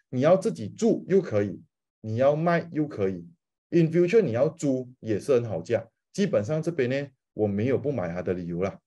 你要自己住又可以，你要卖又可以 ，in future 你要租也是很好价。基本上这边呢，我没有不买它的理由啦。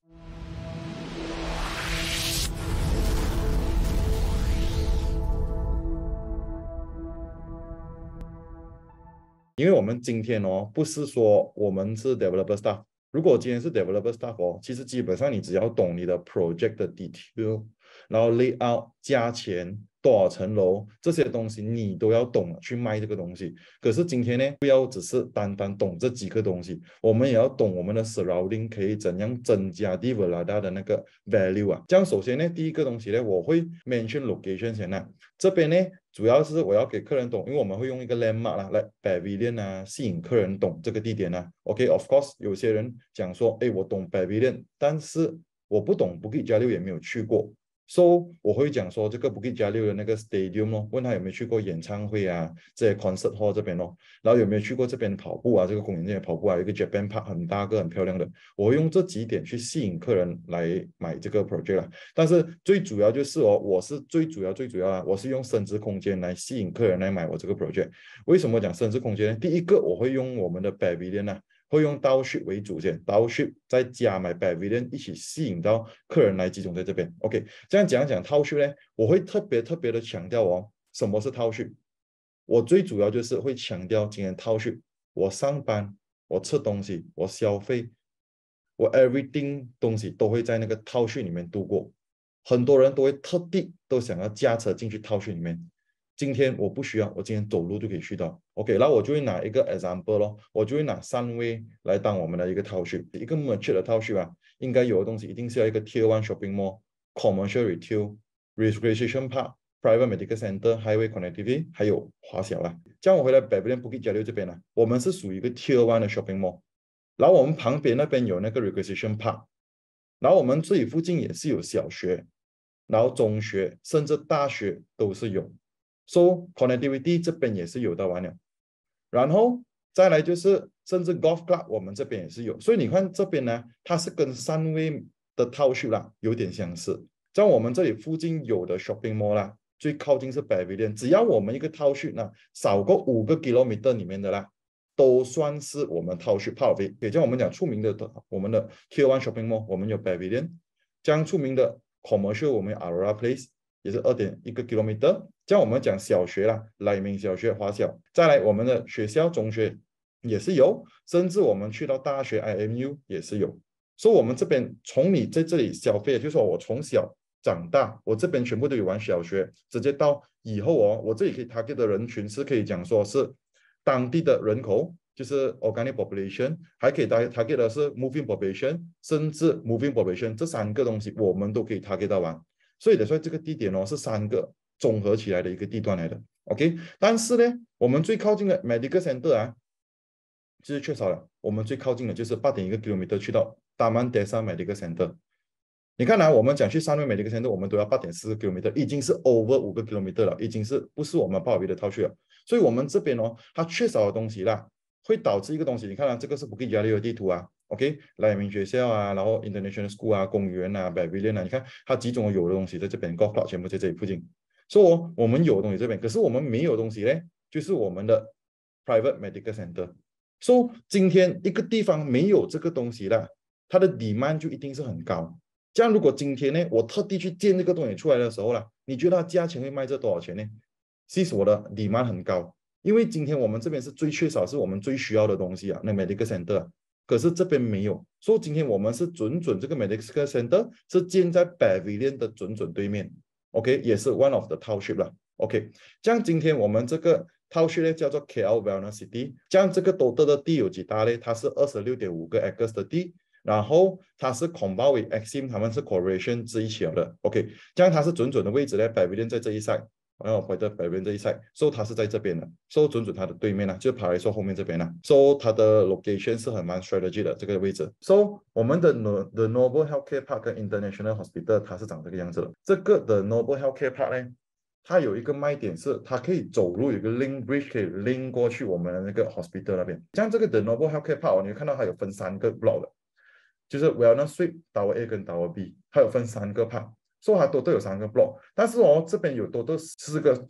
因为我们今天哦，不是说我们是 developer staff。如果今天是 developer staff 哦，其实基本上你只要懂你的 project 的 detail，然后 layout、价钱、多少层楼这些东西，你都要懂去卖这个东西。可是今天呢，不要只是单单懂这几个东西，我们也要懂我们的 surrounding 可以怎样增加 developer 的那个 value 啊。这样首先呢，第一个东西呢，我会 mention location 先啦。这边呢，主要是我要给客人懂，因为我们会用一个 landmark 啦，来 pavilion 啊，吸引客人懂这个地点啊。OK，of course，有些人讲说，哎，我懂 pavilion，但是我不懂 Bukit Jalil 也没有去过。So 我会讲说这个 Bukit Jalil 的那个 stadium 咯，问他有没有去过演唱会啊，这些 concert hall 这边咯，然后有没有去过这边跑步啊，这个公园这边跑步啊，有一个 Japan Park 很大个很漂亮的，我会用这几点去吸引客人来买这个 project 啦。但是最主要就是哦，我是最主要啊，我是用升值空间来吸引客人来买我这个 project。为什么讲升值空间呢？第一个我会用我们的 pavilion 啊。会用township为主线，township 再加买 pavilion 一起吸引到客人来集中在这边。OK， 这样讲 township 呢，我会特别的强调哦，什么是 township？我最主要就是会强调今天 township，我上班，我吃东西，我消费，我 everything 东西都会在那个 township 里面度过。很多人都会特地都想要驾车进去township 里面。今天我不需要，我今天走路就可以去到。OK， 然后我就会拿一个 example 咯，我就会拿Sunway来当我们的一个 township，一个 mature 的 township 啊，应该有的东西一定是要一个 Tier 1 shopping mall、commercial retail、recreation park、private medical center、highway connectivity， 还有华小啦。这样我回来北边 Bukit Jalil 这边呢，我们是属于一个 Tier 1的 shopping mall， 然后我们旁边那边有那个 recreation park， 然后我们这里附近也是有小学，然后中学甚至大学都是有。So connectivity 这边也是有的完了，然后再来就是甚至 golf club 我们这边也是有，所以你看这边呢，它是跟Sunway的 township 啦有点相似。在我们这里附近有的 shopping mall 啦，最靠近是 pavilion， 只要我们一个 township 呢少过5个 kilometer 里面的啦，都算是我们 township part of it。也像我们讲出名的我们的 Tier 1 shopping mall， 我们有 pavilion， 这样出名的 commercial 我们有 Aurora Place。也是2.1个 kilometer， 这样我们讲小学啦，莱明小学、华小，再来我们的学校、中学也是有，甚至我们去到大学 IMU 也是有。所以我们这边从你在这里消费，就是说我从小长大，我这边全部都有玩小学，直接到以后哦，我这里可以 target 的人群是可以讲说是当地的人口，就是 organic population， 还可以 target 的是 moving population， 甚至 moving population 这3个东西我们都可以 target 到完。所以这个地点哦是3个综合起来的一个地段来的 ，OK。但是呢，我们最靠近的 medical center 啊，就是缺少了。我们最靠近的就是8.1个 kilometer 去到Taman Desa Medical Center。你看啊，我们讲去Sunway Medical Center， 我们都要8.4个 kilometer， 已经是 over 5个 kilometer 了，已经是不是我们鲍鱼的套去了。所以我们这边哦，它缺少的东西啦，会导致一个东西。你看啊，这个是Bukit Jalil的地图啊。OK， 莱明学校啊，然后 International School 啊，公园啊 ，pavilion 啊，你看它几种有的东西在这边 ，golf club 全部在这里附近。所以我们有的东西这边，可是我们没有东西呢，就是我们的 private medical center。所以今天一个地方没有这个东西了，它的 demand 就一定是很高。这样如果今天呢，我特地去建这个东西出来的时候啦，你觉得它价钱会卖这多少钱呢？其实我的 demand 很高，因为今天我们这边是最缺少，是我们最需要的东西啊，那 medical center 啊。可是这边没有，所以今天我们是准这个 medical center 是建在 pavilion 的准对面 ，OK， 也是 one of the township 啦 ，OK。这样今天我们这个 township 呢叫做 KL Wellness City， 这样这个total的地有几大呢？它是26.5个 acres 的地，然后它是 combined with Exim， 他们是 corporation 在一起的 ，OK。这样它是准的位置呢 pavilion 在这一 side。然后回到北边这一 side， so 它是在这边的，so 准它的对面呢，就爬来说后面这边呢，so 它的 location 是很蛮 strategy 的这个位置。so 我们的 The Noble Healthcare Park 跟 International Hospital 它是长这个样子的。这个的 Noble Healthcare Park 呢，它有一个卖点是它可以走路，有一个 link bridge 可以 link 过去我们的那个 hospital 那边。像这个 The Noble Healthcare Park， 你会看到它有分3个 block 的，就是 Wellness Suite、Tower A 跟 Tower B， 它有分3个 part。所以它都有3个 block， 但是哦，这边有都4个 suite，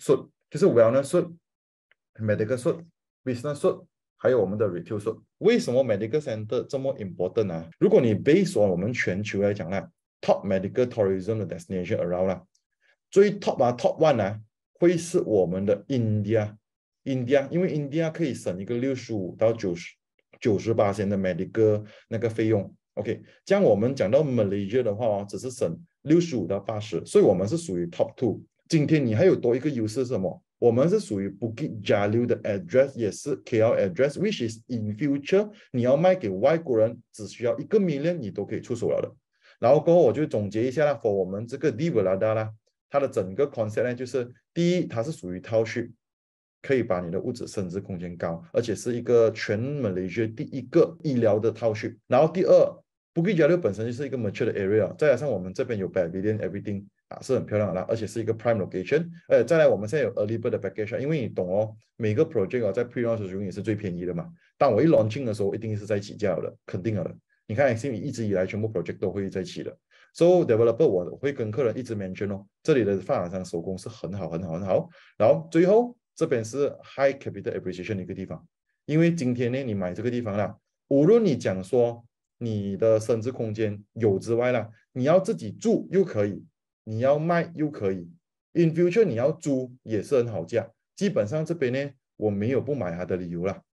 就是 wellness suite、medical suite、business suite，还有我们的 retail suite。为什么 medical center 这么 important 啊？如果你 base on 我们全球来讲啦，top medical tourism 的 destination around 啦，最 top one 啊，会是我们的 India，因为 India 可以省一个65到98%的 medical 那个费用。OK， 这样我们讲到 Malaysia 的话哦，只是省65到80，所以我们是属于 top two。今天你还有多一个优势是什么？我们是属于 Bukit Jalil 的 address， 也是 KL address，which is in future 你要卖给外国人，只需要1个 million 你都可以出手了的。然后过后我就总结一下啦 ，for 我们这个 Develada 啦，它的整个 concept 呢，就是第一，它是属于 township，可以把你的屋子升值空间高，而且是一个全 Malaysia 第一个医疗的 township。然后第二，Bukit Jalil 本身就是一个 mature 的 area， 再加上我们这边有 pavilion everything 啊，是很漂亮的，而且是一个 prime location。再来我们现在有 early bird 的 package， 因为你懂哦，每个 project 哦在 pre-launch 的时候也是最便宜的嘛。当我一 launching 的时候，一定是在起价的，肯定的。你看 Axie 一直以来全部 project 都会在起的。So developer 我会跟客人一直 mention 哦，这里的发展商手工是很好很好很好。然后最后这边是 high capital appreciation 的一个地方，因为今天呢你买这个地方啦，无论你讲说你的升值空间有之外啦，你要自己住又可以，你要卖又可以 ，in future 你要租也是很好价。基本上这边呢我没有不买它的理由啦。